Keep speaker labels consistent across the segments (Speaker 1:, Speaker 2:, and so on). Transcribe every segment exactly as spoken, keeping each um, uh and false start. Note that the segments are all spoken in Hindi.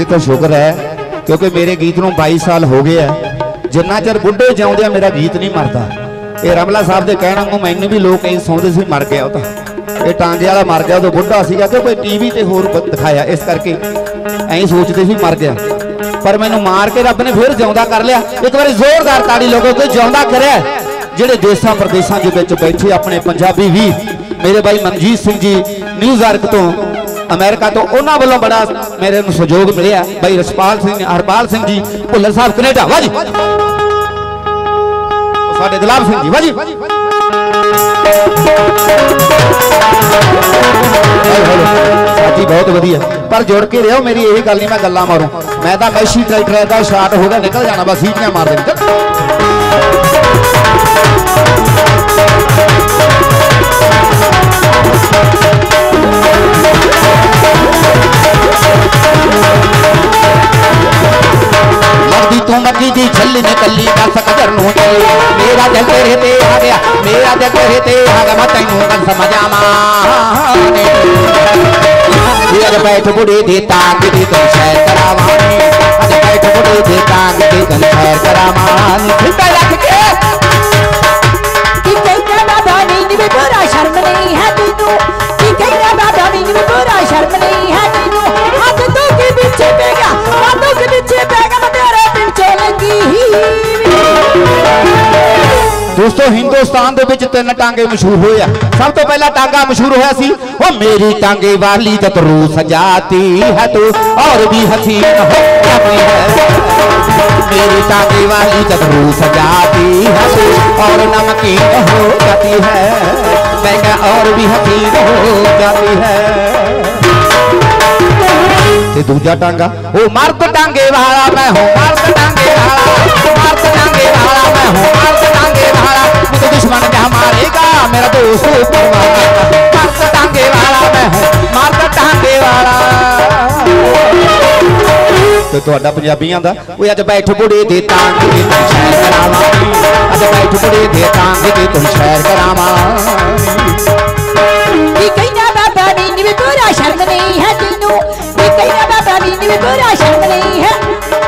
Speaker 1: ये तो शुक्र है क्योंकि मेरे गीत नूं बाईस साल हो गए है। जिन्ना चर बुढ़े जाऊंदे मेरा गीत नहीं मरता। ये रमला साहब के कहना को मैनू भी लोग कई सौंदे सी मर गया। ये टांगे वाला मर गया तो बुढ़ा सीगा कि कोई टीवी ते होर दिखाया, इस करके ऐ सोचते सी मर गया। पर मैनू मार के रब ने फिर जिंदा कर लिया। एक बार जोरदार ताड़ी लोगों को जिंदा करे। जेडे देशों प्रदेशों के विच बैठे अपने पंजाबी भी मेरे भाई मनजीत सिंह जी न्यूयॉर्क तो अमेरिका तो उन्होंने वालों बड़ा मेरे सहयोग मिले। भाई रसपाल सिंह हरपाल सिंह जी भुल्लर साहब कनेडा वाह जी, साडे दिलार सिंह जी वाह जी, साथी बहुत वधिया। पर जुड़ के रहो, मेरी यही गल नहीं मैं गल्लां मारूं। मैं तो मैशी ट्रैक्टर का शार्ट हो गया निकल जाना बस सीटियां मार देनी। लगदी तू मक्की दी छल्ली ने कल्ली दस कदर नूं चली। मेरा दिल तेरे ते आ गया, मेरा दिल तेरे ते आ गया, मैं तैनूं गल समझ आवां। अज बैठ बुढ़े दे तांग दी तैनूं सैर करावां। अज बैठ बुढ़े दे तांग दी तैनूं सैर करावां। फिरदा रख के
Speaker 2: कि कहना बाबा नींद में बुरा शर्म नहीं है तैनूं। कि कहना बाबा नींद में बुरा शर्म नहीं है तैनूं। हाथ तो के पीछे पे गया, हाथों के पीछे पे गया, तेरे पीछे लगी।
Speaker 1: दोस्तों हिंदुस्तान दे विच तीन टांगे मशहूर होया। सब तो पहला टांगा मशहूर होया सी ओ मेरी टांगे वाली जब रू सजाती है तो और भी हसीन हो जाती है। मेरी टांगे वाली जब रू सजाती है तो और नमकीन हो जाती है। मैं क्या और भी हसीन हो जाती है। ते दूजा टांगा ओ मर्द टांगे वाला मैं हूँ, मर्द टांगे वाला, मर्द टांगे वाला मैं हूँ, मर्द टांगे वाला। मुझे दुश्मन क्या मारेगा मेरा दोस्त ऊपर वाला। मर्द टांगे वाला मैं हूँ, मर्द टांगे वाला। तो तुहाडा पंजाबियां दा ओए अज बैठ बुढ़े दे तांग ते तैनूं सैर करावां। अज बैठ बुढ़े दे तांग ते तैनूं सैर करावां।
Speaker 2: कि कहना बाबा नींद में बुरा शर्म नहीं है तैनूं। कि कहना बाबा नींद में बुरा शर्म नहीं है।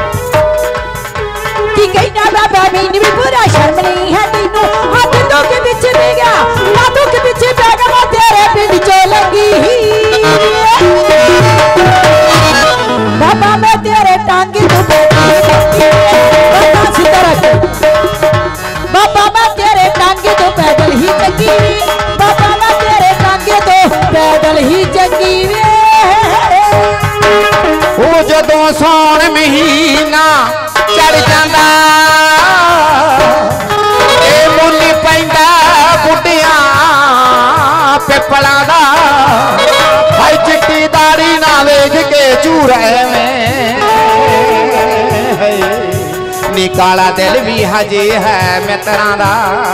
Speaker 2: कि कहना बाबा नींद में बुरा शर्म नहीं है तैनूं। हाथों के पीछे पे गया, हाथों के पीछे पे गया, मैं तेरे पिंड चलूंगी। बाबा मैं तेरे टांगे तो बाबा मैं तेरे टांगे तो पैदल ही चंगी। बाबा मैं तेरे टांगे तो पैदल ही चंगी।
Speaker 1: ओ जदों सौण महीना चढ़ जांदा ए मुੱਲ पैंदा बुढ़ियां पिपलां दा। भाई चिट्टी दाड़ी ना वेख के चूरे में नी काला दिल भी हजे है मित्रां दा।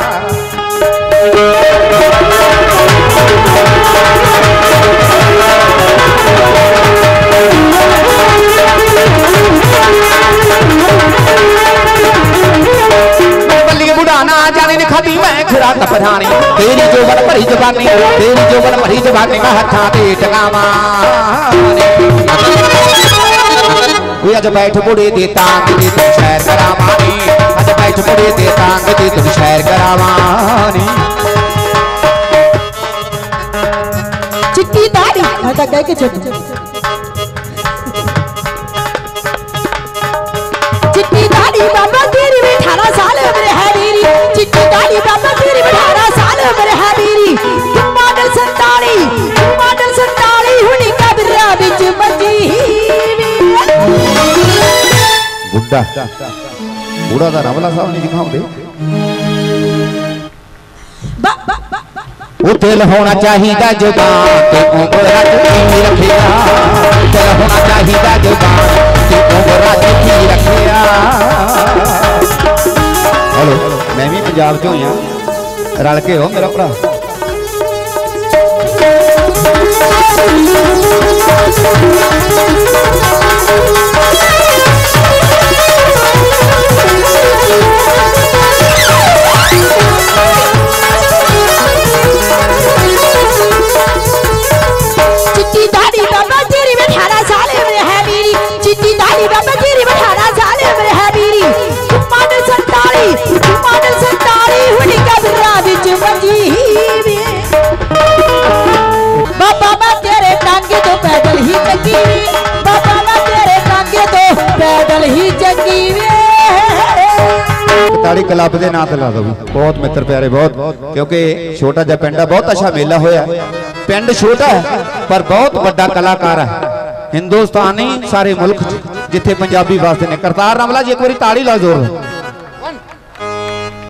Speaker 1: बल्ली बुढ़ाना जाने ने खाती मैं खुरा तपरानी। तेरी जोबन भरी जवानी, तेरी जोबन भरी जवानी मैं हत्था ते टकावां। अज बैठ बुढ़े दे तांग ते तैनूं सैर करावां। अज बैठ बुढ़े दे तांग ते तैनूं सैर करावां।
Speaker 2: चिट्टी दाढ़ी मैं तो कह के चिट्टी दाढ़ी बाबा तेरी भी अठारह साल उम्र है मेरी। चिट्टी दाढ़ी बाबा तेरी भी अठारह साल उम्र है मेरी। तू मॉडल संताली, तू मॉडल संताली हुनी कब्रा विच बची।
Speaker 1: बुढ़ा बुढ़ा दा रमला साहब नहीं दिखाऊंदे। वो दिल होना चाहिए जुबान ते उम्र की रखिया। दिल होना चाहिए जुबान ते उम्र की रखिया। हेलो मैं भी पंजाब चो ही हाँ, रल के हो मेरा भरा।
Speaker 2: चिट्टी दाढ़ी बाबा तेरी भी अठारह साल उम्र है मेरी। चिट्टी चंगी वे बाबा मैं तेरे टांगे तो पैदल ही चंगी वे
Speaker 1: ताड़ी क्लब के नाम ला दो बहुत मित्र प्यारे बहुत क्योंकि छोटा जा पिंड है बहुत अच्छा मेला होया पिंड छोटा है पर बहुत बड़ा कलाकार है हिंदुस्तानी सारे मुल्क जिथे पंजाबी वास्ते ने करतार रमला जी एक बार ताड़ी ला जोर